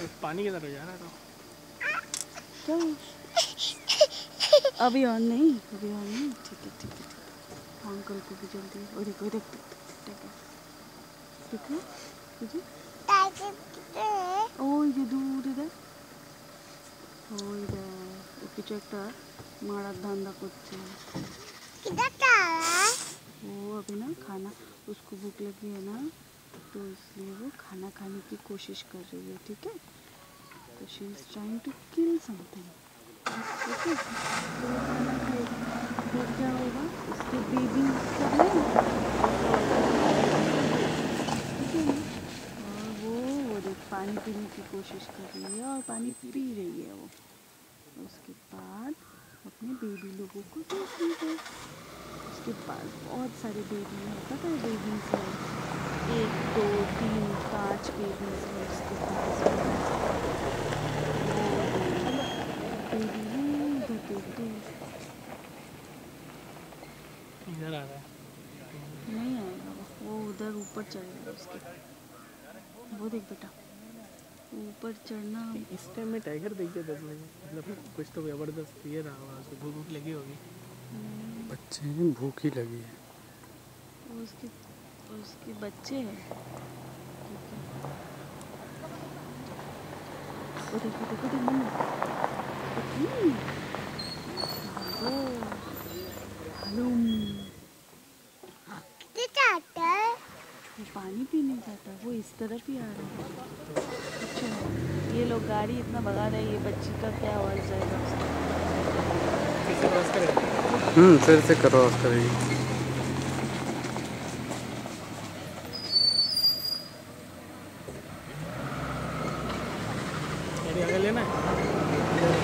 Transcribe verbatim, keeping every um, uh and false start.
पानी के तरफ जा रहा था क्या? अभी ऑन नहीं, अभी ऑन नहीं। ठीक है ठीक है ठीक है। अंकल को भी जल्दी। और देखो देख देख देख देख देखो ओ ये दूर इधर ओ इधर ओ किचु একটা मारा धांधा করছে वो अभी ना खाना, उसको भूख लगी है ना, तो इसलिए वो खाना खाने की कोशिश कर रही है। ठीक है, तो she is trying to kill something. Okay, तो वो खाना खाएगी तो क्या होगा, उसके बेबी सब नहीं, ठीक है ना। और वो वो देख पानी पीने की कोशिश कर रही है और पानी पी रही है वो। उसके बाद अपने बेबी लोगों को देख रही है। उसके पास बहुत सारे बेबी हैं, पता है बेबीज हैं, एक दो तीन पाँच बेबीज हैं उसके पास। बेबी इधर देख दो, इधर आ रहा है। नहीं आएगा वो वो उधर ऊपर चढ़ेगा उसके। वो देख बेटा, ऊपर चढ़ना। इस टाइम में टाइगर देखिए दस बजे, मतलब कुछ तो जबरदस्त ये रहा होगा, उसको भूख भूख लगी होगी। बच्चे भूख ही लगी है। उसके उसके बच्चे हैं। वो देखो देखो देखो वो पानी पीने जाता है, वो इस तरफ ही आ रहा है। अच्छा, ये लोग गाड़ी इतना भगा रहे हैं, ये बच्ची का क्या आवाज जाएगा उसका। हम्म फिर से क्रॉस करेगी। आगे लेना है।